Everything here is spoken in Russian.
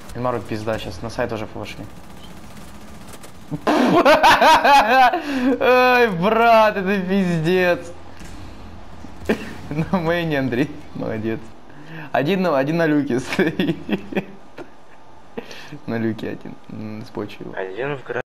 Эльмару пизда, сейчас на сайт уже пошли. Ой, брат, это пиздец. На мейне, Андрей, молодец. Один на люке стоит. На люке один, с почвой. Один в